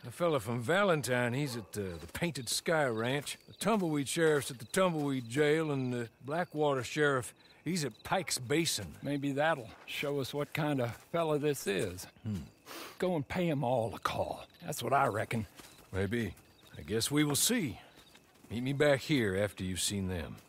A fella from Valentine, he's at the Painted Sky Ranch. The Tumbleweed Sheriff's at the Tumbleweed Jail, and the Blackwater Sheriff, he's at Pike's Basin. Maybe that'll show us what kind of fella this is. Go and pay them all a call. That's what I reckon. Maybe. I guess we will see. Meet me back here after you've seen them.